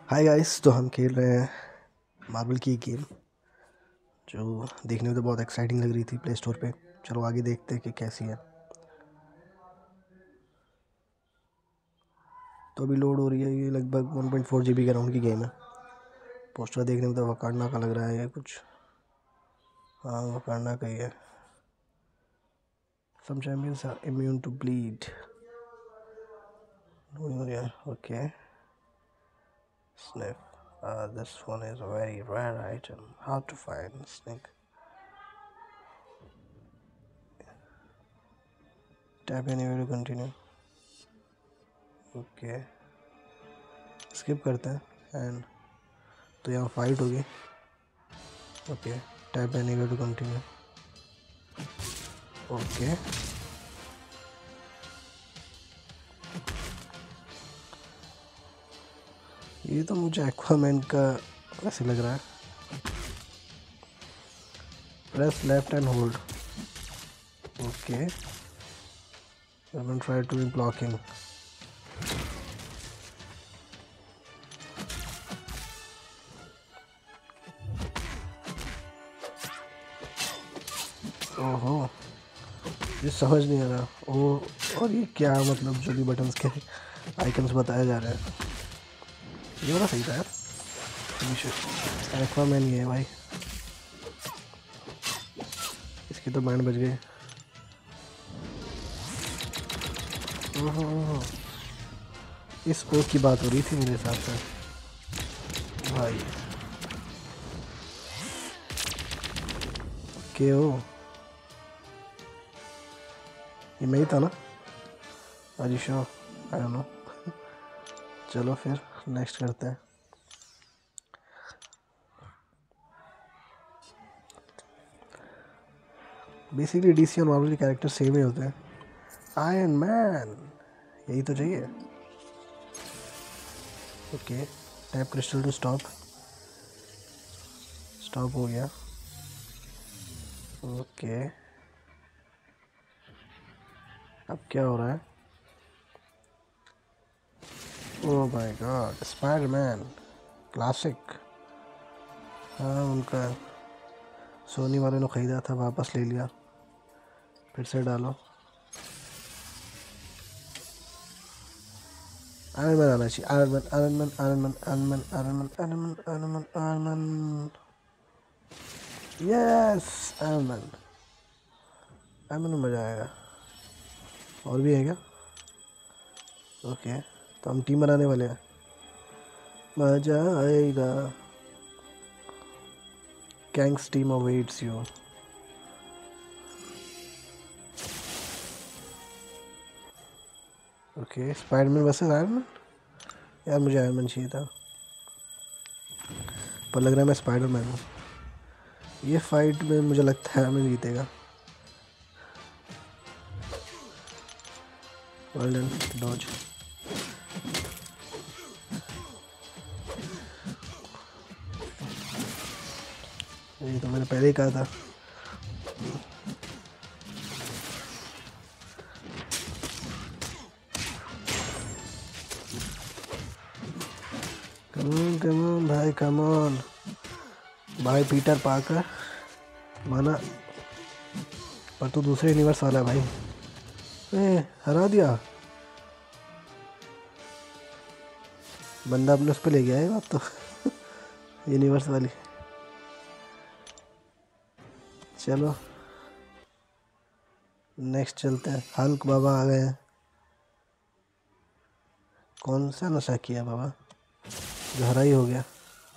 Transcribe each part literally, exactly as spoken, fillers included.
Hi guys, तो हम खेल रहे हैं मार्वल की एक गेम जो देखने में तो बहुत एक्साइटिंग लग रही थी प्ले स्टोर पे। चलो आगे देखते हैं कि कैसी है। तो अभी लोड हो रही है। ये लगभग one point four G B के राउंड की गेम है। पोस्टर देखने में तो वकांडा का लग रहा है ये कुछ। हाँ, वकांडा का ही है। Some champions are immune to bleed. Okay, snake. Uh, this one is a very rare item. Hard to find. Snake. Tap anywhere to continue. Okay. Skip करते हैं एंड तो यहाँ फाइट होगी। Okay, tap anywhere to continue. Okay, ये तो मुझे Aquaman का ऐसे लग रहा है। Press left and hold. Okay, I will try to blocking. ओहो, ये समझ नहीं आ रहा। ओ, और ये क्या मतलब जो भी बटन्स के आइकन्स बताए जा रहे हैं, ये वाला सही था यार। एक्वामैन ये है भाई, इसकी तो बैंड बज गई। ओहो, इस पोक की बात हो रही थी मेरे हिसाब से भाई। के ओ, ये मैं ही था ना? Are you sure? I don't know. चलो फिर नेक्स्ट करते हैं। बेसिकली डीसी और मार्वल के कैरेक्टर सेम ही होते हैं। आयरन मैन, यही तो चाहिए। Okay, tap crystal to stop. Stop हो गया। ओके, अब क्या हो रहा है? Oh my god, Spiderman classic. हाँ, उनका सोनी वाले ने ख़रीदा था, वापस ले लिया। फिर से डालो। आयरन मैन आना चाहिए। Iron man, iron man, iron man, iron man, iron man, iron man, iron man, iron man. Yes, iron man. Iron man में मज़ा आएगा। और भी है क्या? ओके, तो हम टीम बनाने वाले हैं, मज़ा आएगा। Gangs team awaits you. Okay, Spiderman versus iron man. यार मुझे आयरन मैन चाहिए था, पर लग रहा है मैं स्पाइडरमैन हूँ। ये फाइट में मुझे लगता है आयरन मैन जीतेगा। Well done, dodge. ये तो मैंने पहले ही कहा था। कमॉन कमॉन भाई, कमॉन भाई। पीटर पार्कर माना, पर तू दूसरे यूनिवर्स वाला है भाई। ए, हरा दिया बंदा, अपने उस पर ले गया है बात तो। यूनिवर्स वाली। चलो नेक्स्ट चलते हैं। हल्क बाबा आ गए हैं। कौन सा नशा किया बाबा जो हरा ही हो गया?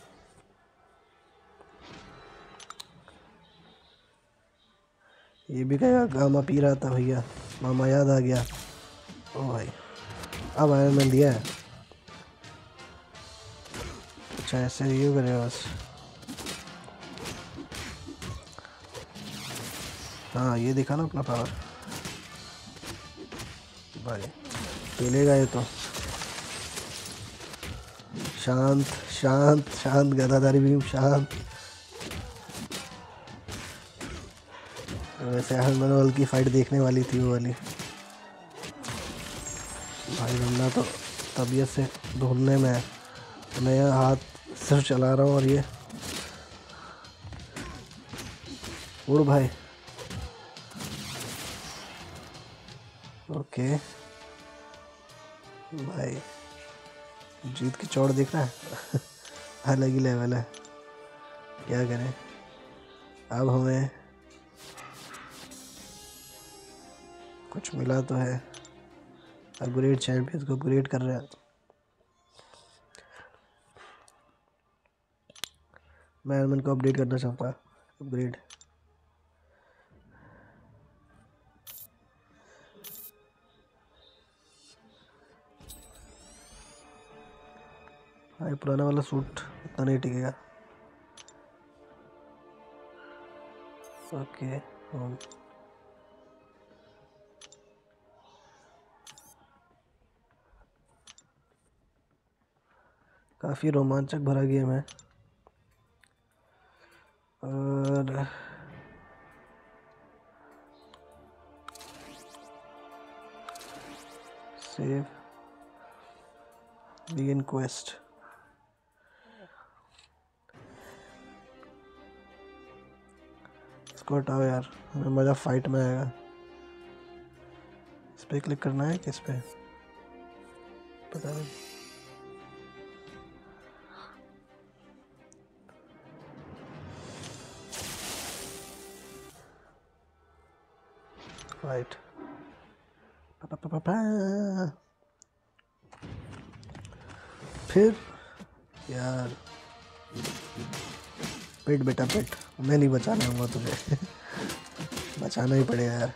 ये भी कहेगा गामा पी रहा था भैया, मामा याद आ गया। ओ भाई, अब आयरन मैन दिया है। अच्छा, ऐसे रिव्यू करेगा बस। हाँ, ये दिखा ना अपना पावर भाई। पेलेगा ये तो। शांत शांत शांत, गदाधारी भीम शांत। वैसे आयरन की फाइट देखने वाली थी वो वाली भाई। बंदा तो तबीयत से ढूंढने में है। मैं यहाँ हाथ सिर्फ चला रहा हूँ और ये उड़ भाई। ओके भाई, जीत की चौड़ दिख रहा है। अलग ही लेवल है। क्या करें अब, हमें कुछ मिला तो है। अपग्रेड चैंपियंस को अपग्रेड कर रहे हैं। मैं एडमिन को अपडेट करना चाहता, अपग्रेड। हाँ, पुराना वाला सूट उतना नहीं टिकेगा। ओके हम काफ़ी रोमांचक भरा गेम है। और सेव बिगिन क्वेस्ट। इसको हटाओ यार, हमें मज़ा फाइट में आएगा। इस पे क्लिक करना है, किस पे पता नहीं। फाइट पा, पा, पा, पा। फिर यार पेट बेटा पेट, मैं नहीं बचाने दूंगा तुझे। बचाना ही पड़ेगा यार।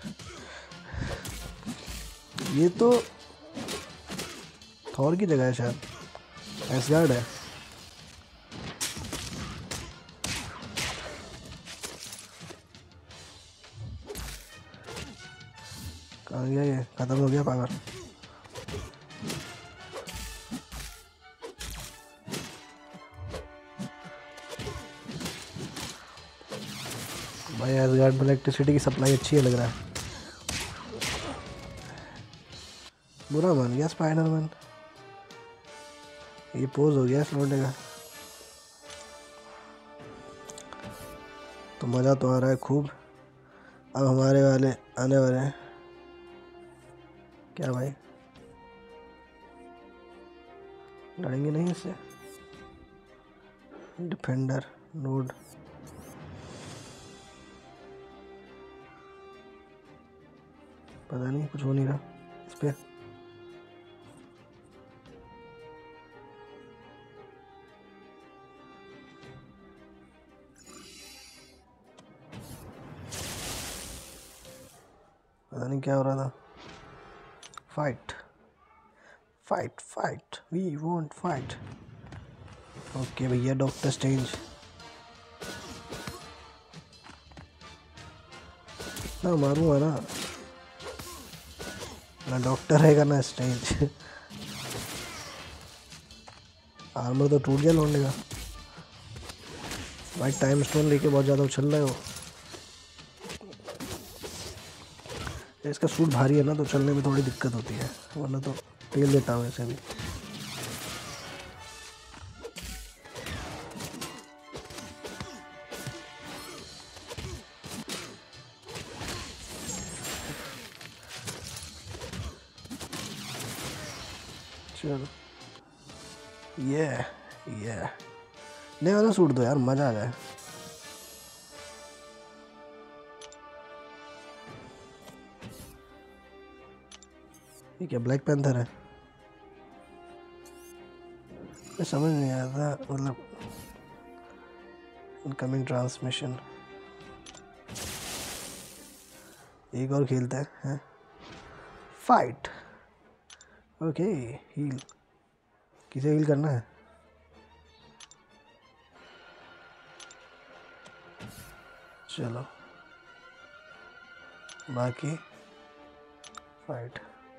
ये तो थॉर की जगह है शायद, एसगार्ड है। कहाँ गया ये? खत्म हो गया पावर। भाई एसगार्ड में इलेक्ट्रिसिटी की सप्लाई अच्छी है लग रहा है। बुरा मान गया स्पाइडरमैन। ये पोज हो गया इस लौंडे का। तो मज़ा तो आ रहा है खूब। अब हमारे वाले आने वाले हैं। क्या भाई, लड़ेंगे नहीं इससे? डिफेंडर नोड, पता नहीं, कुछ हो नहीं रहा इस पे। पता नहीं क्या हो रहा था। Fight fight fight, we want fight. Okay भैया, डॉक्टर स्ट्रेंज। ना मारूंगा ना, ना डॉक्टर रहेगा ना स्ट्रेंज। आर्मर तो टूट गया लौंडे का। भाई टाइम स्टोन लेके बहुत ज़्यादा उछल रहे हो। इसका सूट भारी है ना, तो चलने में थोड़ी दिक्कत होती है, वरना तो तेल देता हूँ ऐसे भी। चलो ये ये नया वाला सूट दो यार, मज़ा आ जाए। ये क्या ब्लैक पैंथर है? मैं समझ नहीं आया था, मतलब इनकमिंग ट्रांसमिशन। एक और खेलते हैं, हैं? फाइट। ओके हील, किसे हील करना है? चलो बाकी फाइट।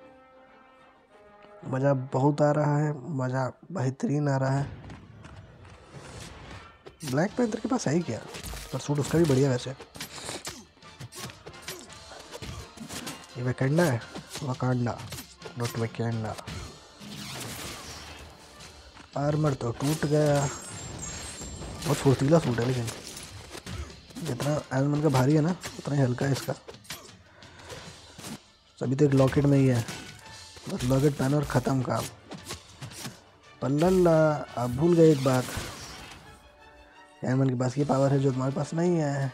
मज़ा बहुत आ रहा है, मज़ा बेहतरीन आ रहा है। ब्लैक पैंथर के पास है ही क्या? पर सूट उसका भी बढ़िया वैसे। ये वैकेंडा है, वकांडा नॉट वैकेंडा। आर्मर तो टूट गया। बहुत फुर्तीला सूट है, लेकिन जितना आयरन मैन का भारी है ना उतना ही हल्का है इसका। सभी तो एक लॉकेट में ही है, बस लॉकेट पहनो और ख़त्म काम। पल्ला आप भूल गए एक बात, आयरन मैन के पास ये पावर है जो तुम्हारे पास नहीं है।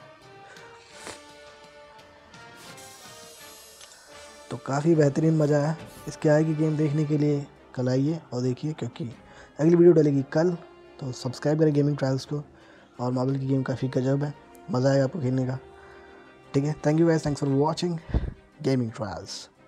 तो काफ़ी बेहतरीन मज़ा है। इसके आगे की गेम देखने के लिए कल आइए और देखिए, क्योंकि अगली वीडियो डलेगी कल। तो सब्सक्राइब करें गेमिंग ट्रायल्स को। और मार्वल की गेम काफ़ी गजब है, मज़ा आएगा आपको खेलने का। ठीक है, thank you guys, thanks for watching gaming trials.